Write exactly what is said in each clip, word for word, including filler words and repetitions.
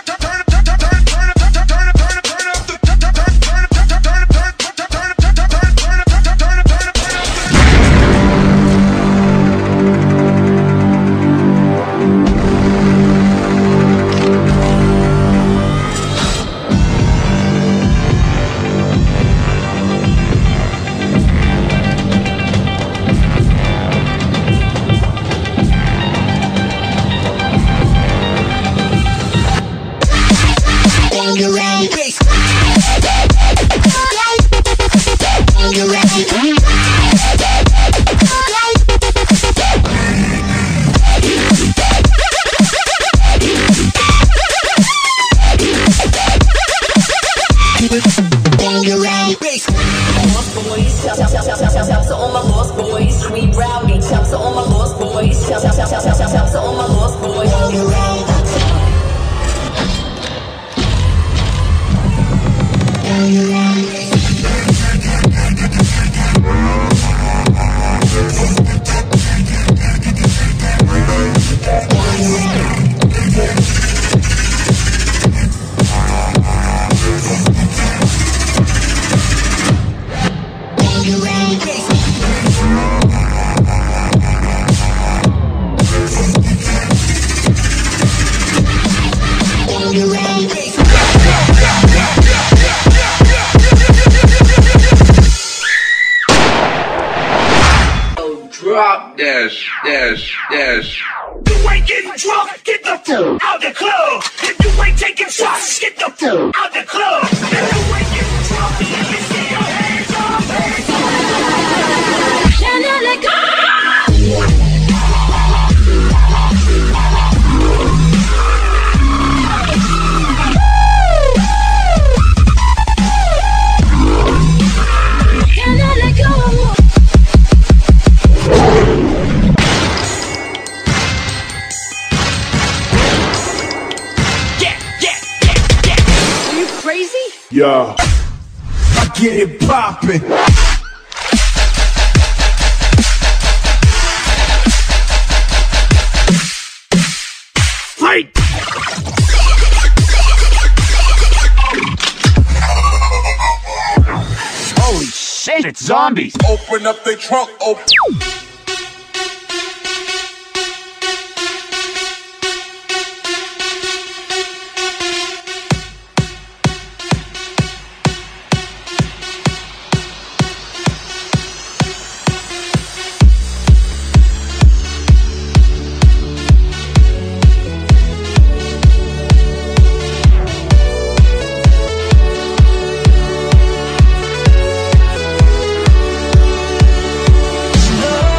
Drop this, this, this. You ain't getting drunk, get the f out the club. If you ain't taking shots, get the f out the club. If you ain't getting drunk, let me see your hands up, hands up. Chanel, let go. Yeah, I get it poppin'. Fight! Holy shit, it's zombies! Open up the trunk, open. Love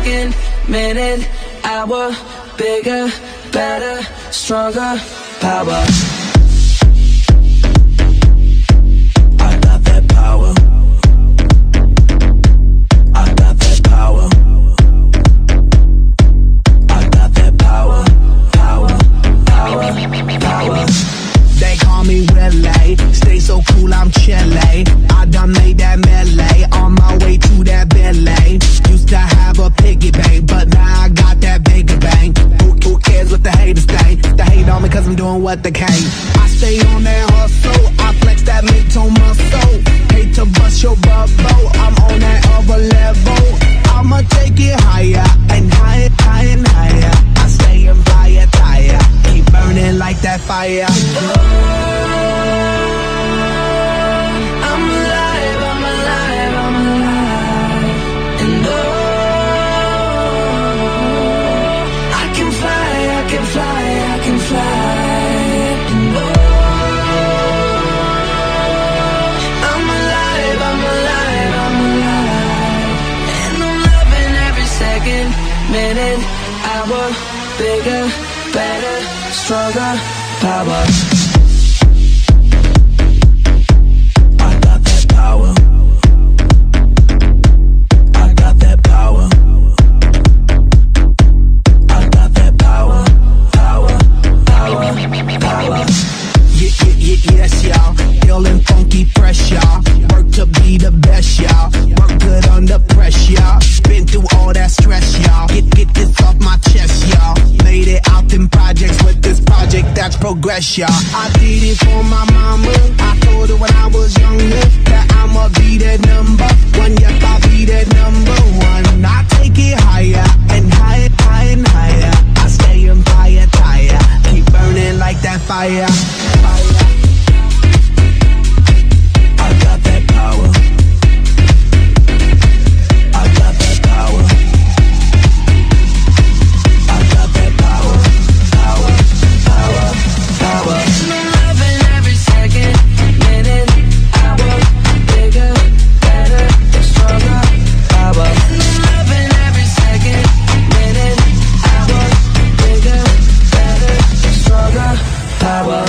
second, minute, hour, bigger, better, stronger, power. I got that power. I got that power. I got that power, power, power, power. They call me Willie, stay so cool, I'm chilly. I done made that melee, on my way to that Billy. Used to have a piggy bank, but now I got that bigger bang. Who, who cares what the haters think? They hate on me cause I'm doing what they can. I stay on that hustle, I flex that mid-tone muscle. Hate to bust your bubble, I'm on that other level. I'ma take it higher, and higher, higher, and higher. I stay in fire, tire, keep burning like that fire. Minute, hour, bigger, better, stronger, power. I got that power. I got that power. I got that power, power, power, power. Yeah, yeah, yeah, yes, y'all. Feeling funky, fresh, y'all. Work to be the best, y'all. Work good under pressure, y'all. Been through all that stress, y'all. Get, get this off my chest, y'all. Made it out in projects with this project, that's progress, y'all. I did it for my mama. I told her when I was younger that I'ma be that number one. Yep, I'll be that number one. I take it higher and higher, higher and higher. I stay in fire, tire. Keep burning like that fire. Fire. I got that power. I got that power. I got that power. Power, power, power. No loving every second, minute, hour, bigger, better, stronger, power. No loving every second, minute, hour, bigger, better, stronger, power.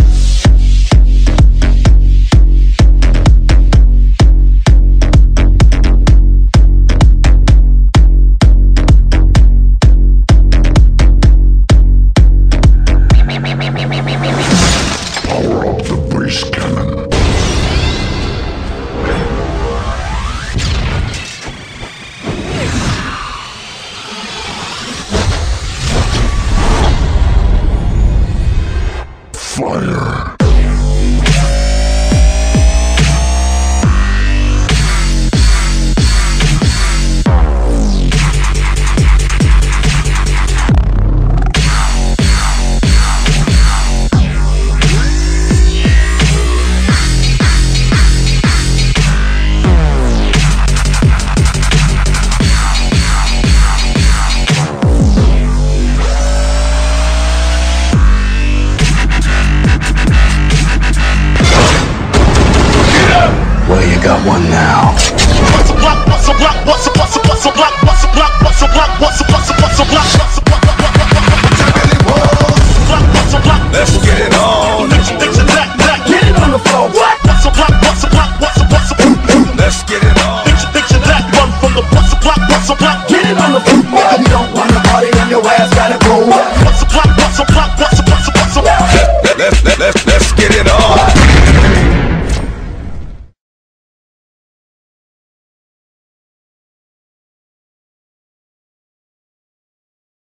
Power up the bass cannon. Fire. Well, you got one now. What's a block? What's a block? What's a what's a what's a block? What's a block? What's a block? What's a what's a what's a block? What's a block? What's a block? Let's get it on. Bitch, bitch, black, black. Get it on the floor. What? What's a block? What's a block? What's a what's a Let's get it on. bitch, bitch, black. Run from the what's a block? What's a block? Get it on the floor. You don't wanna party, then your ass gotta go. What's a